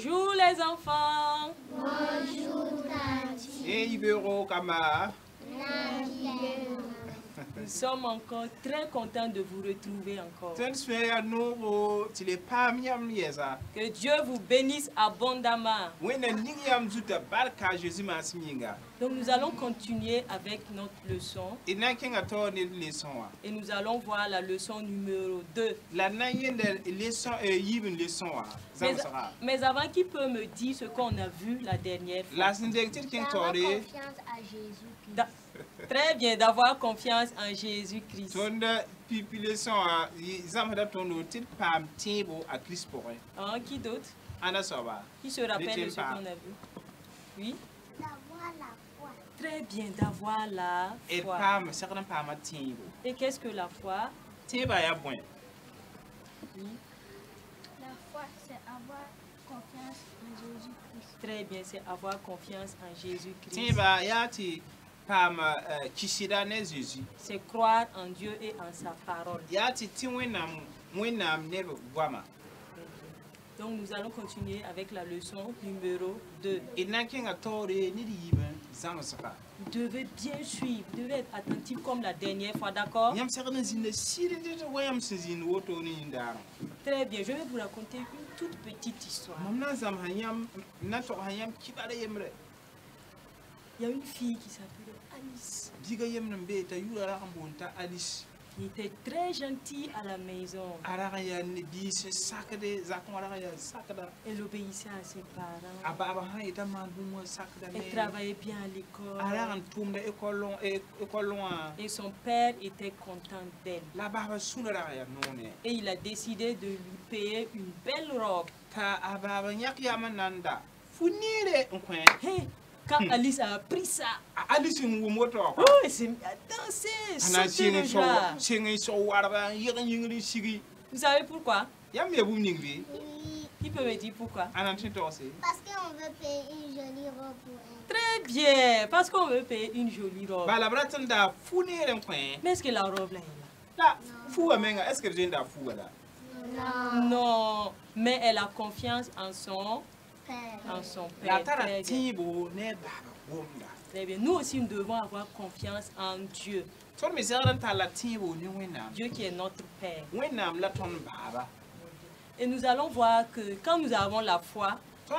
Bonjour les enfants. Bonjour Tati. Et Ibero Kama. Nous sommes encore très contents de vous retrouver encore. Que Dieu vous bénisse abondamment. Donc nous allons continuer avec notre leçon. Et nous allons voir la leçon numéro 2. Mais avant, qui peut me dire ce qu'on a vu la dernière fois? D'avoir confiance à Jésus-Christ. Très bien, d'avoir confiance en Jésus-Christ. Ah, qui d'autre? Qui se rappelle de ce qu'on a vu? Oui? D'avoir la foi. Très bien, d'avoir la foi. Et qu'est-ce que la foi? Oui. La foi, c'est avoir confiance en Jésus-Christ. Très bien, c'est avoir confiance en Jésus-Christ. C'est croire en Dieu et en sa parole. Donc nous allons continuer avec la leçon numéro 2. Vous devez bien suivre, vous devez être attentif comme la dernière fois, d'accord? Très bien, je vais vous raconter une toute petite histoire. Il y a une fille qui s'appelait Alice. Qui était très gentille à la maison. Elle obéissait à ses parents. Elle travaillait bien à l'école. Et son père était content d'elle. Et il a décidé de lui payer une belle robe. Hey, quand Alice a appris ça, oh, elle s'est mise à danser, sauter de joie. Vous savez pourquoi? Oui, Qui peut me dire pourquoi? parce qu'on veut payer une jolie robe pour elle. Très bien, parce qu'on veut payer une jolie robe. Mais est-ce que la robe là est là? Non. Non, mais elle a confiance en son père. Très bien. Très bien. Nous aussi, nous devons avoir confiance en Dieu. Dieu qui est notre Père. Et nous allons voir que quand nous avons la foi,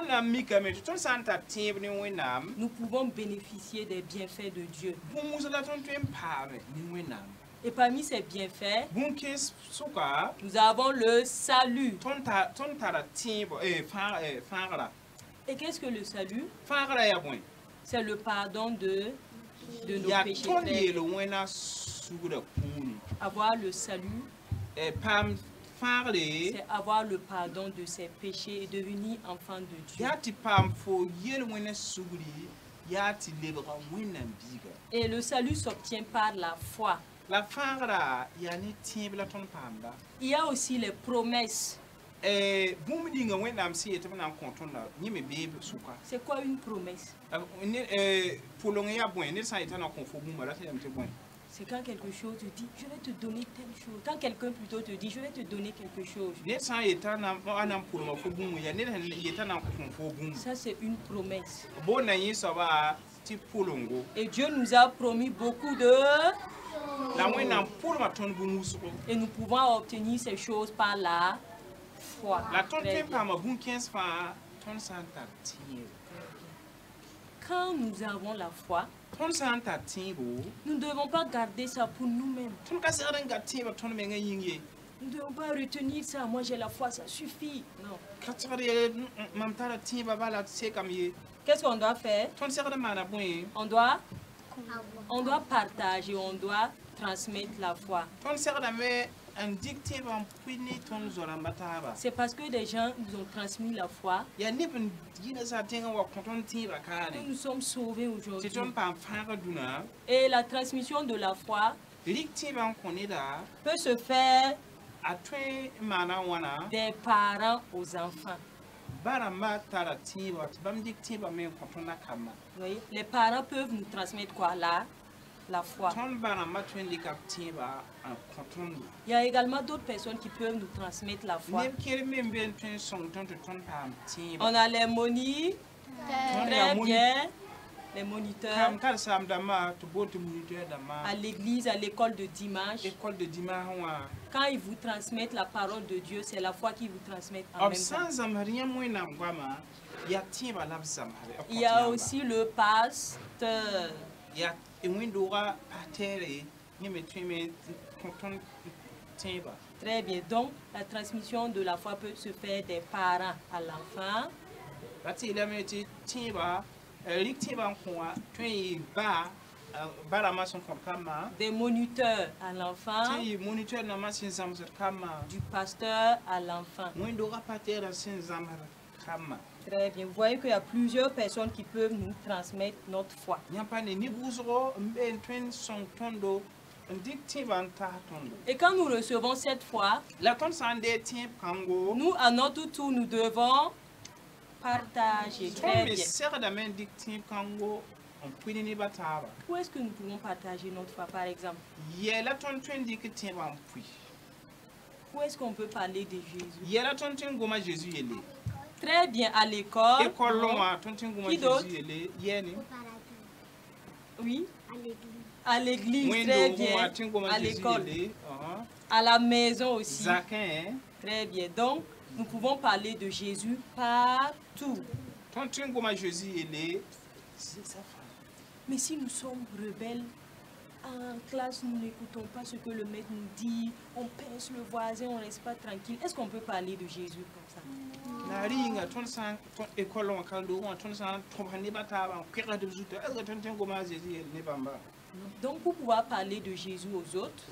nous pouvons bénéficier des bienfaits de Dieu. Et parmi ces bienfaits, nous avons le salut. Et qu'est-ce que le salut? C'est le pardon de nos péchés. Avoir le salut, c'est avoir le pardon de ses péchés et devenir enfant de Dieu. Et le salut s'obtient par la foi. Il y a aussi les promesses. C'est quoi une promesse? C'est quand quelque chose te dit, je vais te donner telle chose. Quand quelqu'un plutôt te dit, je vais te donner quelque chose. Ça, c'est une promesse. Et Dieu nous a promis beaucoup de... Et nous pouvons obtenir ces choses par la foi. Très bien. Quand nous avons la foi, nous ne devons pas garder ça pour nous-mêmes. Nous ne devons pas retenir ça. Moi j'ai la foi, ça suffit. Non. Qu'est-ce qu'on doit faire? On doit partager, on doit transmettre la foi. C'est parce que des gens nous ont transmis la foi que nous sommes sauvés aujourd'hui. Et la transmission de la foi peut se faire des parents aux enfants. Vous voyez, les parents peuvent nous transmettre quoi? la foi. Il y a également d'autres personnes qui peuvent nous transmettre la foi. On a les monis, très bien, les moniteurs, à l'église, à l'école de dimanche. Quand ils vous transmettent la parole de Dieu, c'est la foi qu'ils vous transmettent en même temps. Il y a aussi le pasteur. Très bien. Donc, la transmission de la foi peut se faire des parents à l'enfant. Des moniteurs à l'enfant. Du pasteur à l'enfant. Très bien. Vous voyez qu'il y a plusieurs personnes qui peuvent nous transmettre notre foi. Et quand nous recevons cette foi, nous, à notre tour, nous devons partager. Très bien. Où est-ce que nous pouvons partager notre foi, par exemple? Où est-ce qu'on peut parler de Jésus? Très bien, à l'école. Qui d'autre? Oui. À l'église, très bien. À l'école. À la maison aussi. Très bien. Donc, nous pouvons parler de Jésus partout. Mais si nous sommes rebelles, en classe, nous n'écoutons pas ce que le maître nous dit, on pince le voisin, on ne reste pas tranquille. Est-ce qu'on peut parler de Jésus comme ça? Donc, pour pouvoir parler de Jésus aux autres,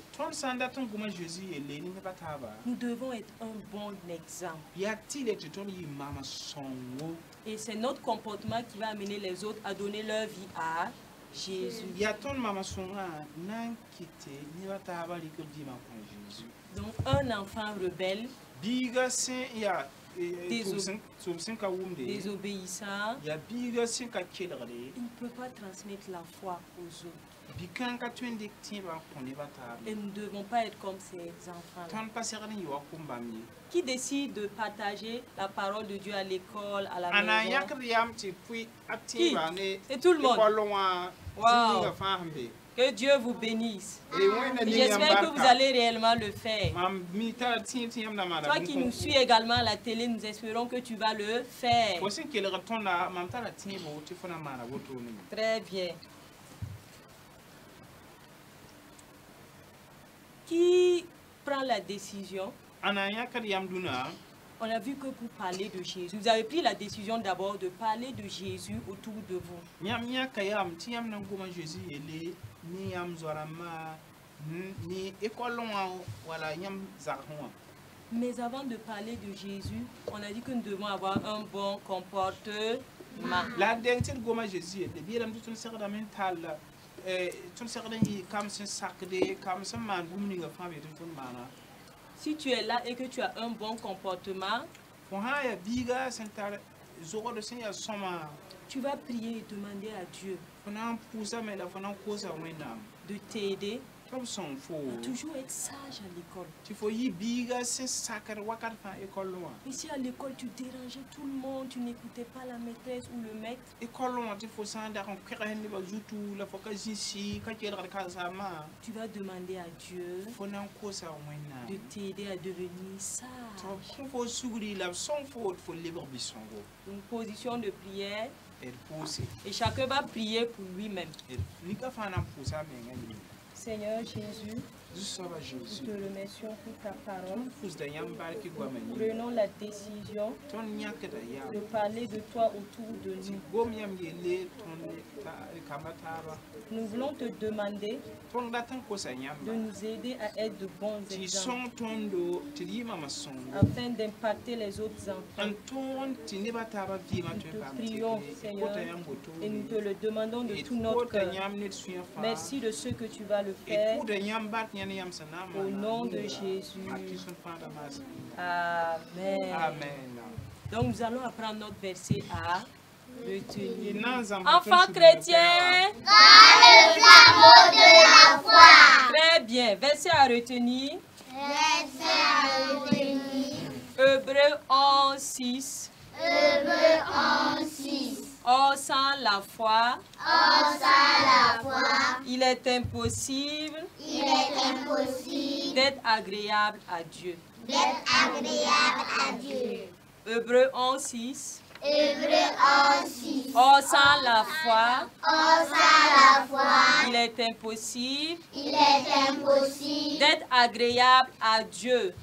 nous devons être un bon exemple. Et c'est notre comportement qui va amener les autres à donner leur vie à Jésus. Donc, un enfant rebelle, désobéissant, il ne peut pas transmettre la foi aux autres. Et nous ne devons pas être comme ces enfants. Qui décide de partager la parole de Dieu à l'école, à la maison? Qui? C'est tout le monde. Wow. Que Dieu vous bénisse. J'espère que vous allez réellement le faire. Toi qui nous suis également à la télé, nous espérons que tu vas le faire. Très bien. Qui prend la décision? On a vu que pour parler de Jésus, vous avez pris la décision d'abord de parler de Jésus autour de vous. Mais avant de parler de Jésus, on a dit que nous devons avoir un bon comportement. Si tu es là et que tu as un bon comportement, tu vas prier et demander à Dieu de t'aider à toujours être sage à l'école. Et si à l'école tu dérangeais tout le monde, tu n'écoutais pas la maîtresse ou le maître, tu vas demander à Dieu de t'aider à devenir sage. Une position de prière. Et chacun va prier pour lui-même. Seigneur Jésus, nous te remercions pour ta parole. Nous prenons la décision de parler de toi autour de nous. Nous voulons te demander de nous aider à être de bons exemples afin d'impacter les autres enfants. Nous te prions, Seigneur, et nous te le demandons de tout notre cœur. Merci de ce que tu vas le faire. Au nom de Jésus. Amen. Donc nous allons apprendre notre verset à retenir. Enfants chrétiens. le flambeau de la foi. Très bien. Verset à retenir. Verset à retenir. Hébreux 11, 6. Hébreux 11, 6. Or sans la foi, il est impossible d'être agréable à Dieu. Hébreux 11, 6. Or sans la foi, il est impossible d'être agréable à Dieu.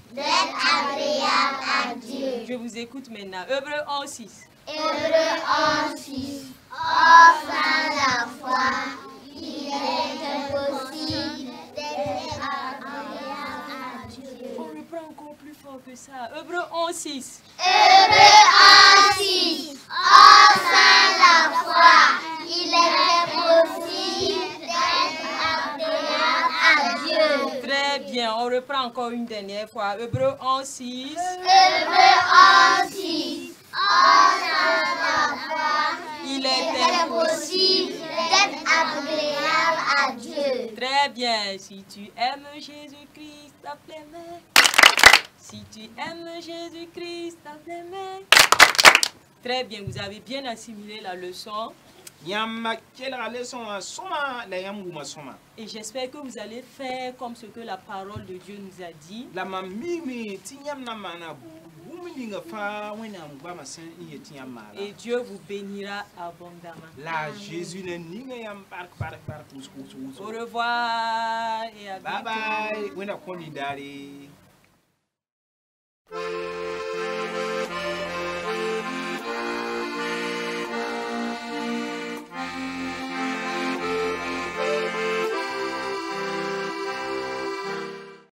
Je vous écoute maintenant. Hébreux 11, 6. Hébreux 11, 6. Or sans la foi, il est impossible d'être agréable à Dieu. On reprend encore plus fort que ça. Hébreux 11, 6. Hébreux 11, 6. Or sans la foi, il est impossible d'être agréable à Dieu. Très bien. On reprend encore une dernière fois. Hébreux 11, 6. Hébreux 11, 6. Or sans la foi, Il est impossible d'être agréable à Dieu. Très bien. Si tu aimes Jésus-Christ, tape les mains. Si tu aimes Jésus-Christ, tape les mains. Très bien. Vous avez bien assimilé la leçon. Et j'espère que vous allez faire comme ce que la parole de Dieu nous a dit. Et Dieu vous bénira abondamment. Au revoir et à bientôt. Bye bye.